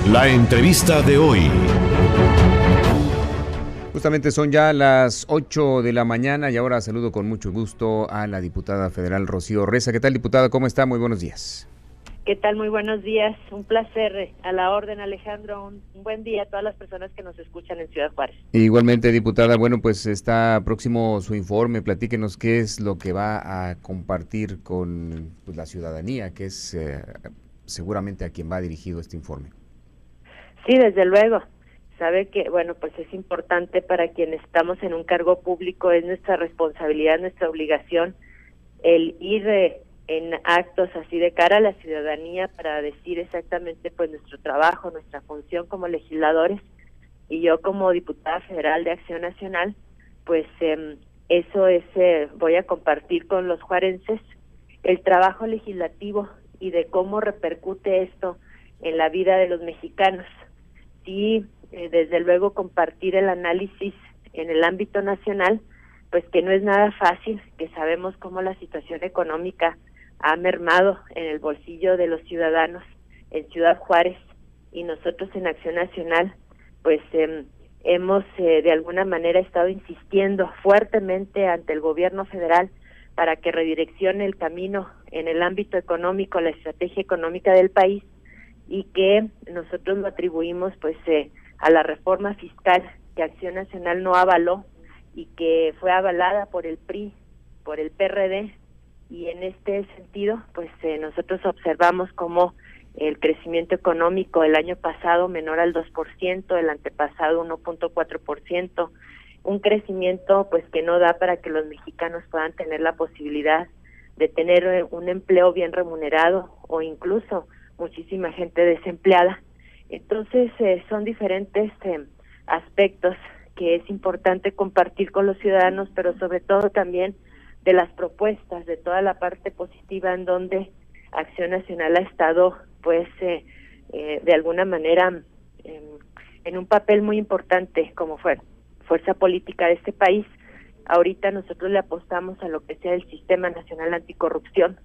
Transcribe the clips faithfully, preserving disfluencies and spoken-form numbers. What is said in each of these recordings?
La entrevista de hoy. Justamente son ya las ocho de la mañana y ahora saludo con mucho gusto a la diputada federal Rocío Reza. ¿Qué tal, diputada? ¿Cómo está? Muy buenos días. ¿Qué tal? Muy buenos días. Un placer. A la orden, Alejandro. Un, un buen día a todas las personas que nos escuchan en Ciudad Juárez. Igualmente, diputada. Bueno, pues está próximo su informe. Platíquenos qué es lo que va a compartir con pues, la ciudadanía, que es eh, seguramente a quien va dirigido este informe. Sí, desde luego. Sabe que, bueno, pues es importante para quienes estamos en un cargo público, es nuestra responsabilidad, nuestra obligación el ir eh, en actos así de cara a la ciudadanía para decir exactamente pues nuestro trabajo, nuestra función como legisladores, y yo como diputada federal de Acción Nacional, pues eh, eso es, eh, voy a compartir con los juarenses el trabajo legislativo y de cómo repercute esto en la vida de los mexicanos. Sí, eh, desde luego compartir el análisis en el ámbito nacional, pues que no es nada fácil, que sabemos cómo la situación económica ha mermado en el bolsillo de los ciudadanos en Ciudad Juárez, y nosotros en Acción Nacional pues eh, hemos eh, de alguna manera estado insistiendo fuertemente ante el gobierno federal para que redireccione el camino en el ámbito económico, la estrategia económica del país, y que nosotros lo atribuimos pues eh, a la reforma fiscal que Acción Nacional no avaló y que fue avalada por el P R I, por el P R D, y en este sentido pues eh, nosotros observamos como el crecimiento económico el año pasado menor al dos por ciento, el antepasado uno punto cuatro por ciento, un crecimiento pues que no da para que los mexicanos puedan tener la posibilidad de tener un empleo bien remunerado o incluso muchísima gente desempleada. Entonces eh, son diferentes eh, aspectos que es importante compartir con los ciudadanos, pero sobre todo también de las propuestas, de toda la parte positiva en donde Acción Nacional ha estado pues eh, eh, de alguna manera eh, en un papel muy importante como fue fuerza política de este país. Ahorita nosotros le apostamos a lo que sea el Sistema Nacional Anticorrupción,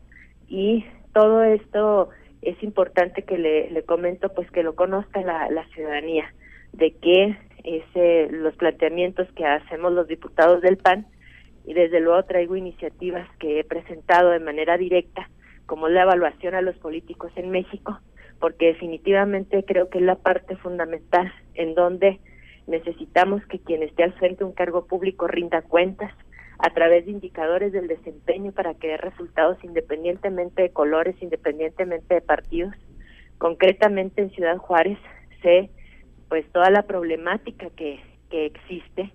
y todo esto es importante que le, le comento, pues que lo conozca la, la ciudadanía, de que ese, los planteamientos que hacemos los diputados del P A N, y desde luego traigo iniciativas que he presentado de manera directa, como la evaluación a los políticos en México, porque definitivamente creo que es la parte fundamental en donde necesitamos que quien esté al frente de un cargo público rinda cuentas a través de indicadores del desempeño para que dé resultados independientemente de colores, independientemente de partidos. Concretamente en Ciudad Juárez sé pues toda la problemática que, que existe,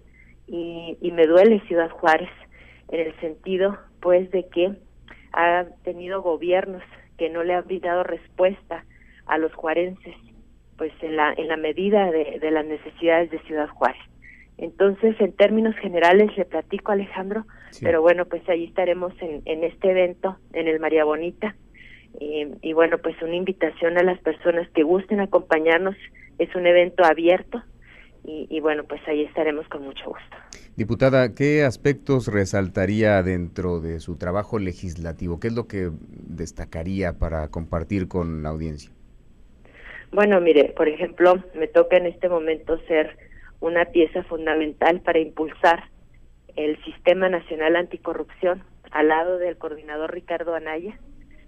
y, y me duele Ciudad Juárez en el sentido pues de que ha tenido gobiernos que no le han dado respuesta a los juarenses pues en la en la medida de, de las necesidades de Ciudad Juárez. Entonces, en términos generales le platico, Alejandro, sí. Pero bueno, pues ahí estaremos en, en este evento, en el María Bonita, y, y bueno, pues una invitación a las personas que gusten acompañarnos, es un evento abierto, y, y bueno, pues ahí estaremos con mucho gusto. Diputada, ¿qué aspectos resaltaría dentro de su trabajo legislativo? ¿Qué es lo que destacaría para compartir con la audiencia? Bueno, mire, por ejemplo, me toca en este momento ser una pieza fundamental para impulsar el Sistema Nacional Anticorrupción al lado del coordinador Ricardo Anaya,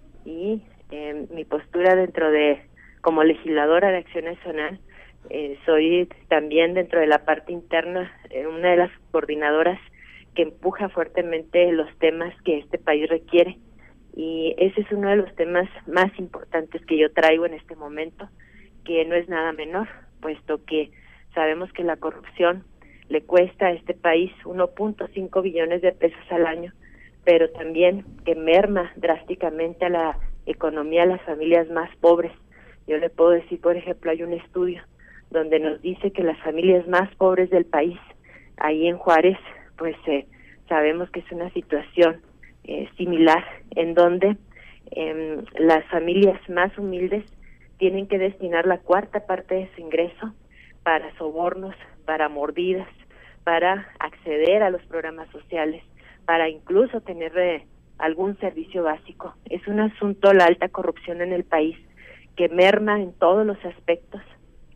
y eh, mi postura dentro de, como legisladora de Acción Nacional, eh, soy también dentro de la parte interna eh, una de las coordinadoras que empuja fuertemente los temas que este país requiere, y ese es uno de los temas más importantes que yo traigo en este momento, que no es nada menor, puesto que sabemos que la corrupción le cuesta a este país uno punto cinco billones de pesos al año, pero también que merma drásticamente a la economía de las familias más pobres. Yo le puedo decir, por ejemplo, hay un estudio donde nos dice que las familias más pobres del país, ahí en Juárez, pues eh, sabemos que es una situación eh, similar, en donde eh, las familias más humildes tienen que destinar la cuarta parte de su ingreso para sobornos, para mordidas, para acceder a los programas sociales, para incluso tener eh, algún servicio básico. Es un asunto la alta corrupción en el país que merma en todos los aspectos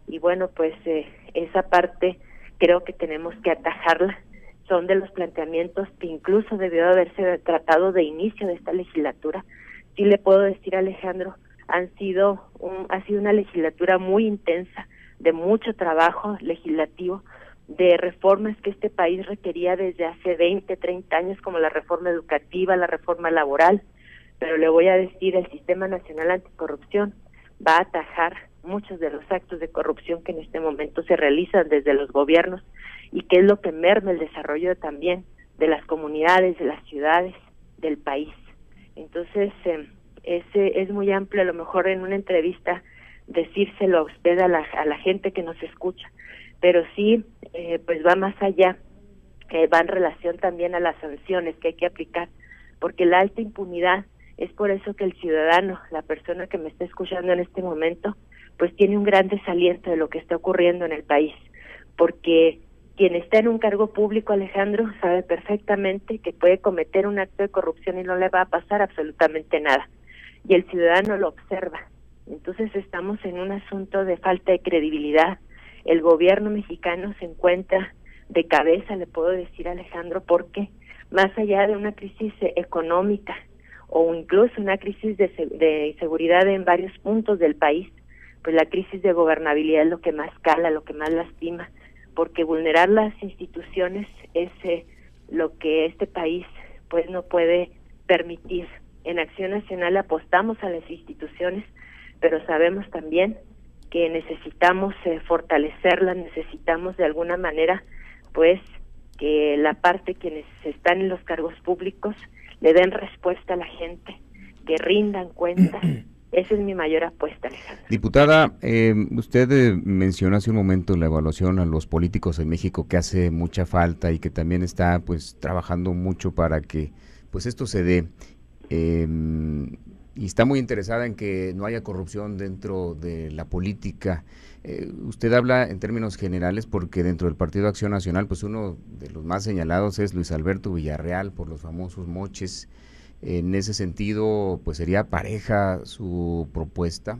y bueno, pues eh, esa parte creo que tenemos que atajarla. Son de los planteamientos que incluso debió haberse tratado de inicio de esta legislatura. Sí le puedo decir, Alejandro, han sido un, ha sido una legislatura muy intensa, de mucho trabajo legislativo, de reformas que este país requería desde hace veinte, treinta años, como la reforma educativa, la reforma laboral, pero le voy a decir, el Sistema Nacional Anticorrupción va a atajar muchos de los actos de corrupción que en este momento se realizan desde los gobiernos y que es lo que merma el desarrollo también de las comunidades, de las ciudades, del país. Entonces, eh, ese es muy amplio, a lo mejor en una entrevista decírselo a usted, a la, a la gente que nos escucha, pero sí, eh, pues va más allá, eh, va en relación también a las sanciones que hay que aplicar, porque la alta impunidad es por eso que el ciudadano, la persona que me está escuchando en este momento, pues tiene un gran desaliento de lo que está ocurriendo en el país, porque quien está en un cargo público, Alejandro, sabe perfectamente que puede cometer un acto de corrupción y no le va a pasar absolutamente nada, y el ciudadano lo observa. Entonces estamos en un asunto de falta de credibilidad. El gobierno mexicano se encuentra de cabeza, le puedo decir, Alejandro, porque más allá de una crisis económica o incluso una crisis de, de seguridad en varios puntos del país, pues la crisis de gobernabilidad es lo que más cala, lo que más lastima, porque vulnerar las instituciones es eh, lo que este país pues no puede permitir. En Acción Nacional apostamos a las instituciones, pero sabemos también que necesitamos eh, fortalecerlas, necesitamos de alguna manera pues que la parte quienes están en los cargos públicos le den respuesta a la gente, que rindan cuentas. Esa es mi mayor apuesta, Alejandro. Diputada, eh, usted eh, mencionó hace un momento la evaluación a los políticos en México, que hace mucha falta y que también está pues trabajando mucho para que pues esto se dé. Eh, y está muy interesada en que no haya corrupción dentro de la política. Eh, usted habla en términos generales porque dentro del Partido Acción Nacional, pues uno de los más señalados es Luis Alberto Villarreal por los famosos moches. En ese sentido, pues sería pareja su propuesta.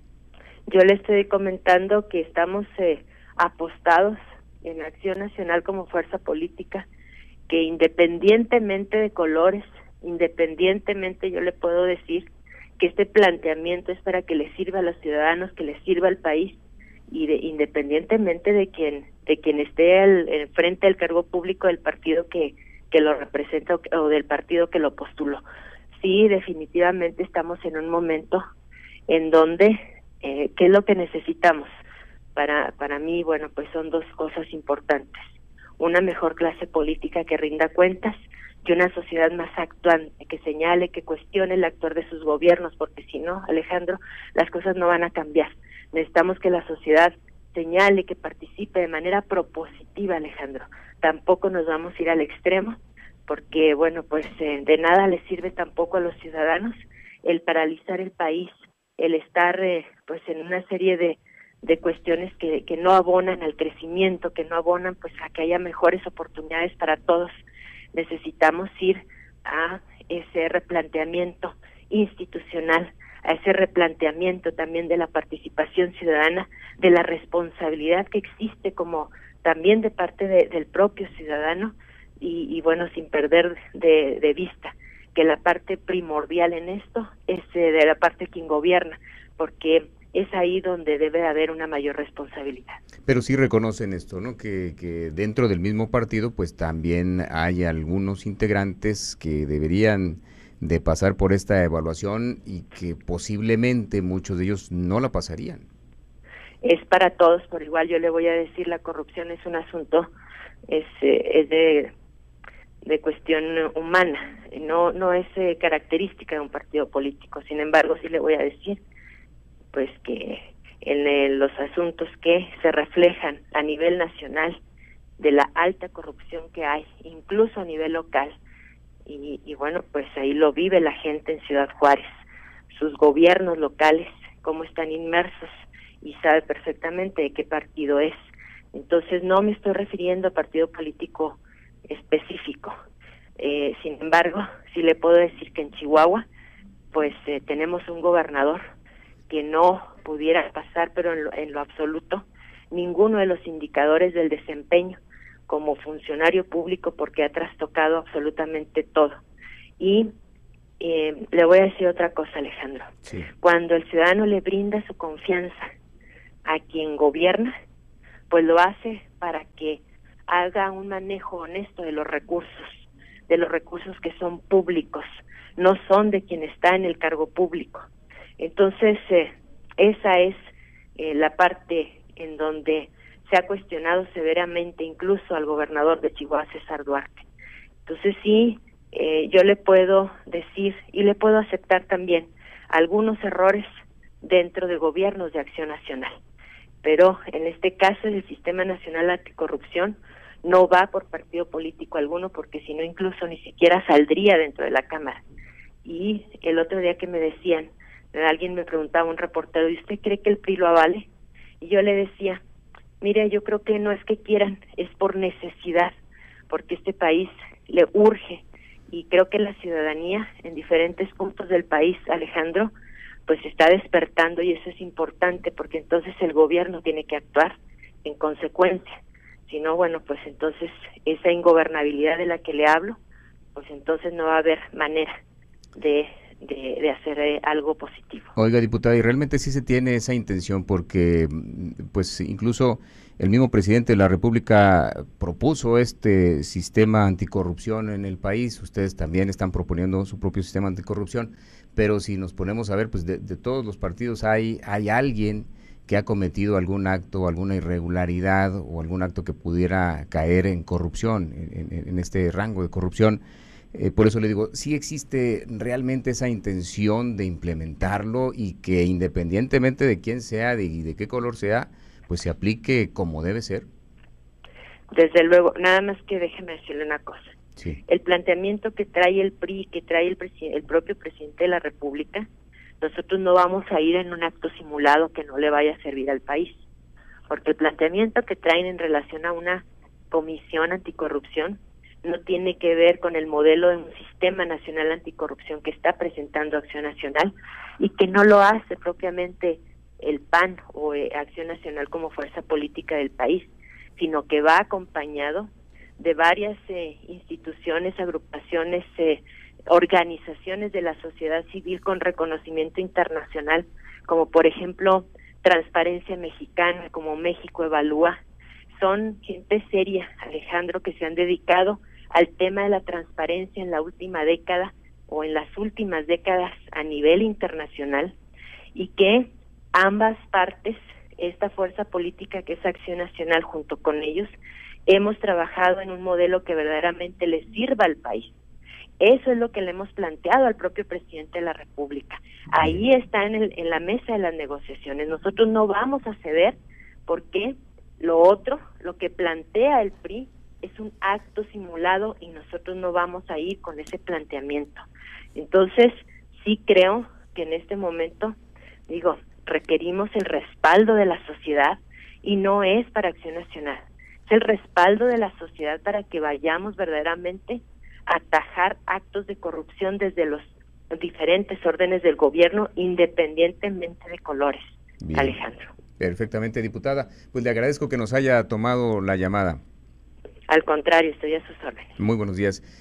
Yo le estoy comentando que estamos eh, apostados en Acción Nacional como fuerza política, que independientemente de colores, independientemente yo le puedo decir que este planteamiento es para que le sirva a los ciudadanos, que le sirva al país, y de, independientemente de quien de quien esté al, al frente del cargo público del partido que que lo representa o, o del partido que lo postuló. Sí, definitivamente estamos en un momento en donde, eh, ¿qué es lo que necesitamos? Para, para mí, bueno, pues son dos cosas importantes. Una mejor clase política que rinda cuentas y una sociedad más actuante, que señale, que cuestione el actuar de sus gobiernos, porque si no, Alejandro, las cosas no van a cambiar. Necesitamos que la sociedad señale, que participe de manera propositiva, Alejandro. Tampoco nos vamos a ir al extremo, porque, bueno, pues eh, de nada les sirve tampoco a los ciudadanos el paralizar el país, el estar eh, pues en una serie de, de cuestiones que, que no abonan al crecimiento, que no abonan pues a que haya mejores oportunidades para todos. Necesitamos ir a ese replanteamiento institucional, a ese replanteamiento también de la participación ciudadana, de la responsabilidad que existe como también de parte de, del propio ciudadano y, y bueno, sin perder de, de vista que la parte primordial en esto es eh, de la parte quien gobierna, porque es ahí donde debe haber una mayor responsabilidad. Pero sí reconocen esto, ¿no? Que, que dentro del mismo partido pues también hay algunos integrantes que deberían de pasar por esta evaluación y que posiblemente muchos de ellos no la pasarían. Es para todos por igual. Yo le voy a decir, la corrupción es un asunto, es, eh, es de, de cuestión humana, no no es eh, característica de un partido político. Sin embargo, sí le voy a decir pues que en eh, los asuntos que se reflejan a nivel nacional de la alta corrupción que hay, incluso a nivel local, y, y bueno, pues ahí lo vive la gente en Ciudad Juárez, sus gobiernos locales, cómo están inmersos, y sabe perfectamente de qué partido es. Entonces no me estoy refiriendo a partido político específico. Eh, sin embargo, sí le puedo decir que en Chihuahua, pues eh, tenemos un gobernador que no pudiera pasar, pero en lo, en lo absoluto, ninguno de los indicadores del desempeño como funcionario público, porque ha trastocado absolutamente todo. Y eh, le voy a decir otra cosa, Alejandro. Sí. Cuando el ciudadano le brinda su confianza a quien gobierna, pues lo hace para que haga un manejo honesto de los recursos, de los recursos que son públicos, no son de quien está en el cargo público. Entonces, eh, esa es eh, la parte en donde se ha cuestionado severamente incluso al gobernador de Chihuahua, César Duarte. Entonces sí, eh, yo le puedo decir y le puedo aceptar también algunos errores dentro de gobiernos de Acción Nacional, pero en este caso el Sistema Nacional Anticorrupción no va por partido político alguno, porque si no incluso ni siquiera saldría dentro de la Cámara. Y el otro día que me decían, alguien me preguntaba, un reportero, ¿y usted cree que el P R I lo avale? Y yo le decía, mire, yo creo que no es que quieran, es por necesidad, porque este país le urge, y creo que la ciudadanía en diferentes puntos del país, Alejandro, pues está despertando, y eso es importante, porque entonces el gobierno tiene que actuar en consecuencia. Si no, bueno, pues entonces esa ingobernabilidad de la que le hablo, pues entonces no va a haber manera de, de, de hacer eh, algo positivo. Oiga, diputada, y realmente sí se tiene esa intención, porque pues incluso el mismo presidente de la República propuso este sistema anticorrupción en el país. Ustedes también están proponiendo su propio sistema anticorrupción, pero si nos ponemos a ver, pues de, de todos los partidos hay, hay alguien que ha cometido algún acto, alguna irregularidad o algún acto que pudiera caer en corrupción, en, en, en este rango de corrupción. Eh, por eso le digo, sí existe realmente esa intención de implementarlo y que independientemente de quién sea de, y de qué color sea, pues se aplique como debe ser. Desde luego, nada más que déjeme decirle una cosa. Sí. El planteamiento que trae el P R I, que trae el, el propio presidente de la República, nosotros no vamos a ir en un acto simulado que no le vaya a servir al país, porque el planteamiento que traen en relación a una comisión anticorrupción no tiene que ver con el modelo de un sistema nacional anticorrupción que está presentando Acción Nacional y que no lo hace propiamente el P A N o eh, Acción Nacional como fuerza política del país, sino que va acompañado de varias eh, instituciones, agrupaciones, eh, organizaciones de la sociedad civil con reconocimiento internacional, como por ejemplo Transparencia Mexicana, como México Evalúa. Son gente seria, Alejandro, que se han dedicado al tema de la transparencia en la última década o en las últimas décadas a nivel internacional, y que ambas partes, esta fuerza política que es Acción Nacional junto con ellos, hemos trabajado en un modelo que verdaderamente le sirva al país. Eso es lo que le hemos planteado al propio presidente de la República. Ahí está en, el, en la mesa de las negociaciones. Nosotros no vamos a ceder, porque lo otro, lo que plantea el P R I, es un acto simulado y nosotros no vamos a ir con ese planteamiento. Entonces, sí creo que en este momento, digo, requerimos el respaldo de la sociedad, y no es para Acción Nacional, es el respaldo de la sociedad para que vayamos verdaderamente a atajar actos de corrupción desde los diferentes órdenes del gobierno, independientemente de colores. Bien. Alejandro. Perfectamente, diputada. Pues le agradezco que nos haya tomado la llamada. Al contrario, estoy a sus órdenes. Muy buenos días.